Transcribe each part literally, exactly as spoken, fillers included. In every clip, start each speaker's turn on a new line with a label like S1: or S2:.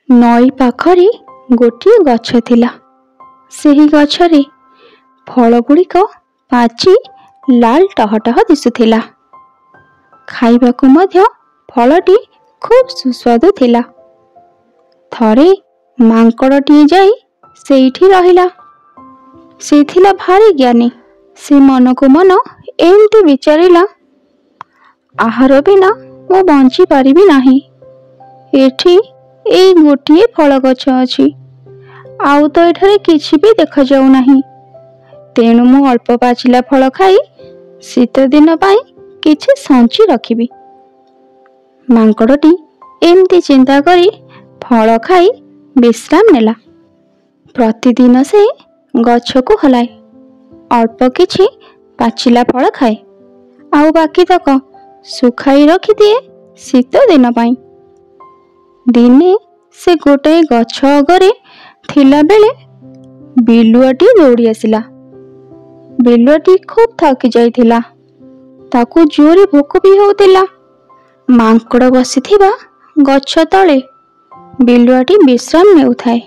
S1: नई पाखरे गोटे गछ थिला। ସେହି ଗଛରେ ଫଳ ଗୁଡ଼ିକ ପାଚି ଲାଲ ଟହଟହ ଦିଶୁଥିଲା। ଖାଇବାକୁ ମଧ୍ୟ ଫଳଟି ଖୁବ୍ ସୁସ୍ୱାଦୁ ଥିଲା। ଥରେ ମାଙ୍କଡ଼ଟିଏ ଯାଇ ସେଇଠି ରହିଲା। ସେ ଥିଲା ଭାରି ଜ୍ଞାନୀ। ସେ ମନକୁ ମନ ଏମିତି ବିଚାରିଲା, ଆହାର ବିନା ମୁଁ ବଞ୍ଚି ପାରିବି ନାହିଁ। ଏଠି ଏଇ ଗୋଟିଏ ଫଳ ଗଛ ଅଛି, ଆଉ ତ ଏଠାରେ କିଛି ବି ଦେଖାଯାଉ ନାହିଁ। ତେଣୁ ମୁଁ ଅଳ୍ପ ପାଚିଲା ଫଳ ଖାଇ ଶୀତ ଦିନ ପାଇଁ କିଛି ସଞ୍ଚି ରଖିବି। ମାଙ୍କଡ଼ଟି ଏମିତି ଚିନ୍ତା କରି ଫଳ ଖାଇ ବିଶ୍ରାମ ନେଲା। ପ୍ରତିଦିନ ସେ ଗଛକୁ ହଲାଏ, ଅଳ୍ପ କିଛି ପାଚିଲା ଫଳ ଖାଏ, ଆଉ ବାକି ତକ ଶୁଖାଇ ରଖିଦିଏ ଶୀତ ଦିନ ପାଇଁ। ଦିନେ ସେ ଗୋଟାଏ ଗଛ ଅଗରେ ଥିଲାବେଳେ ବିଲୁଆଟି ଦୌଡ଼ି ଆସିଲା। ବିଲୁଆଟି ଖୁବ୍ ଥକି ଯାଇଥିଲା। ତାକୁ ଜୋରେ ଭୋକ ବି ହେଉଥିଲା। ମାଙ୍କଡ଼ ବସିଥିବା ଗଛ ତଳେ ବିଲୁଆଟି ବିଶ୍ରାମ ନେଉଥାଏ।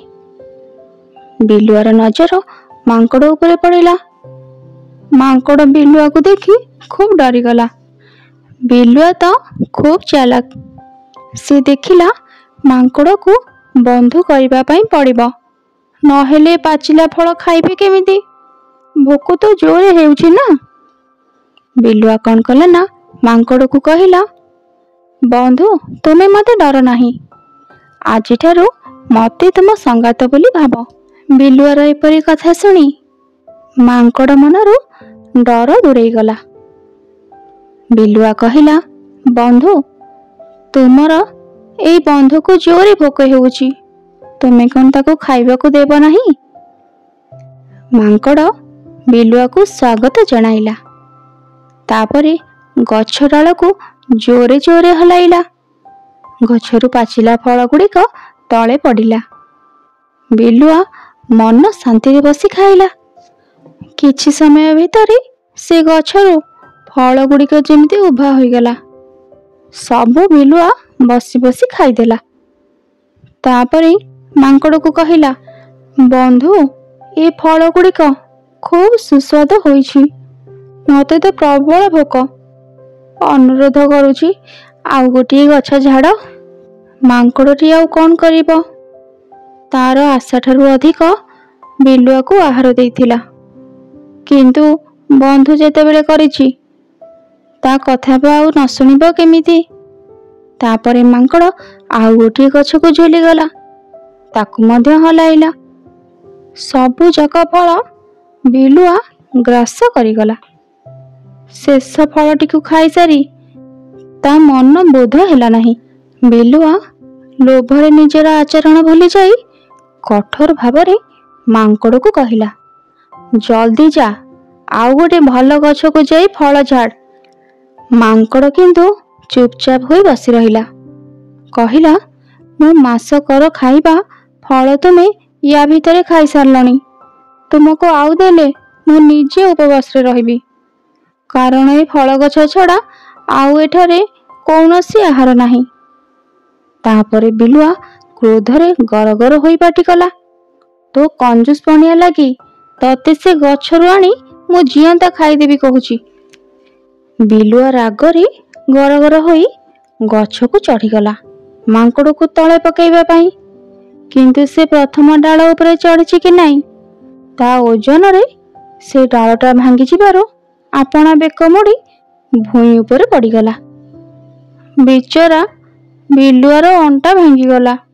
S1: ବିଲୁଆର ନଜର ମାଙ୍କଡ଼ ଉପରେ ପଡ଼ିଲା। ମାଙ୍କଡ଼ ବିଲୁଆକୁ ଦେଖି ଖୁବ୍ ଡରିଗଲା। ବିଲୁଆ ତ ଖୁବ୍ ଚାଲାକ। ସେ ଦେଖିଲା ମାଙ୍କଡ଼କୁ ବନ୍ଧୁ କରିବା ପାଇଁ ପଡ଼ିବ, ନହେଲେ ପାଚିଲା ଫଳ ଖାଇବେ କେମିତି? ଭୋକ ତ ଜୋରେ ହେଉଛି ନା। ବିଲୁଆ କ'ଣ କଲା ନା ମାଙ୍କଡ଼କୁ କହିଲା, ବନ୍ଧୁ ତୁମେ ମୋତେ ଡର ନାହିଁ। ଆଜିଠାରୁ ମୋତେ ତୁମ ସଙ୍ଗାତ ବୋଲି ଭାବ। ବିଲୁଆର ଏପରି କଥା ଶୁଣି ମାଙ୍କଡ଼ ମନରୁ ଡର ଦୂରେଇଗଲା। ବିଲୁଆ କହିଲା, ବନ୍ଧୁ ତୁମର ଏଇ ବନ୍ଧୁକୁ ଜୋରେ ଭୋକ ହେଉଛି, ତୁମେ କ'ଣ ତାକୁ ଖାଇବାକୁ ଦେବ ନାହିଁ? ମାଙ୍କଡ଼ ବିଲୁଆକୁ ସ୍ୱାଗତ ଜଣାଇଲା। ତାପରେ ଗଛ ଡାଳକୁ ଜୋରେ ଜୋରେ ହଲାଇଲା। ଗଛରୁ ପାଚିଲା ଫଳ ଗୁଡ଼ିକ ତଳେ ପଡ଼ିଲା। ବିଲୁଆ ମନ ଶାନ୍ତିରେ ବସି ଖାଇଲା। କିଛି ସମୟ ଭିତରେ ସେ ଗଛରୁ ଫଳ ଗୁଡ଼ିକ ଯେମିତି ଉଭା ହୋଇଗଲା। ସବୁ ବିଲୁଆ ବସି ବସି ଖାଇଦେଲା। ତାପରେ ମାଙ୍କଡ଼କୁ କହିଲା, ବନ୍ଧୁ ଏ ଫଳ ଗୁଡ଼ିକ ଖୁବ୍ ସୁସ୍ୱାଦୁ ହୋଇଛି। ମୋତେ ତ ପ୍ରବଳ ଭୋକ। ଅନୁରୋଧ କରୁଛି ଆଉ ଗୋଟିଏ ଗଛ ଝାଡ଼। ମାଙ୍କଡ଼ଟି ଆଉ କ'ଣ କରିବ? ତାର ଆଶାଠାରୁ ଅଧିକ ବିଲୁଆକୁ ଆହାର ଦେଇଥିଲା। କିନ୍ତୁ ବନ୍ଧୁ ଯେତେବେଳେ କରିଛି, ତା କଥା ବା ଆଉ ନ ଶୁଣିବ କେମିତି? ତାପରେ ମାଙ୍କଡ଼ ଆଉ ଗୋଟିଏ ଗଛକୁ ଝୁଲିଗଲା। ତାକୁ ମଧ୍ୟ ହଲାଇଲା। ସବୁଯାକ ଫଳ ବିଲୁଆ ଗ୍ରାସ କରିଗଲା। ଶେଷ ଫଳଟିକୁ ଖାଇସାରି ତା ମନ ବୋଧ ହେଲା ନାହିଁ। ବିଲୁଆ ଲୋଭରେ ନିଜର ଆଚରଣ ଭୁଲି ଯାଇ କଠୋର ଭାବରେ ମାଙ୍କଡ଼କୁ କହିଲା, ଜଲ୍ଦି ଯା, ଆଉ ଗୋଟେ ଭଲ ଗଛକୁ ଯାଇ ଫଳ ଝାଡ଼। ମାଙ୍କଡ଼ କିନ୍ତୁ ଚୁପଚାପ ହୋଇ ବସି ରହିଲା। କହିଲା, ମୁଁ ମାସକର ଖାଇବା ଫଳ ତୁମେ ୟା ଭିତରେ ଖାଇସାରିଲଣି। ତୁମକୁ ଆଉ ଦେଲେ ମୁଁ ନିଜେ ଉପବାସରେ ରହିବି, କାରଣ ଏ ଫଳ ଗଛ ଛଡ଼ା ଆଉ ଏଠାରେ କୌଣସି ଆହାର ନାହିଁ। ତାପରେ ବିଲୁଆ କ୍ରୋଧରେ ଗରଗର ହୋଇ ପାଟିକଲା, ତୋ କଞ୍ଜୁସ ପଣିଆ ଲାଗି ତତେ ସେ ଗଛରୁ ଆଣି ମୁଁ ଜିଅନ୍ତା ଖାଇଦେବି କହୁଛି। ବିଲୁଆ ରାଗରେ ଗରଗର ହୋଇ ଗଛକୁ ଚଢ଼ିଗଲା ମାଙ୍କଡ଼କୁ ତଳେ ପକାଇବା ପାଇଁ। କିନ୍ତୁ ସେ ପ୍ରଥମ ଡାଳ ଉପରେ ଚଢ଼ିଛି କି ନାହିଁ, ତା ଓଜନରେ ସେ ଡାଳଟା ଭାଙ୍ଗିଯିବାରୁ ଆପଣା ବେକ ମୋଡ଼ି ଭୂଇଁ ଉପରେ ପଡ଼ିଗଲା। ବିଚରା ବିଲୁଆର ଅଣ୍ଟା ଭାଙ୍ଗିଗଲା।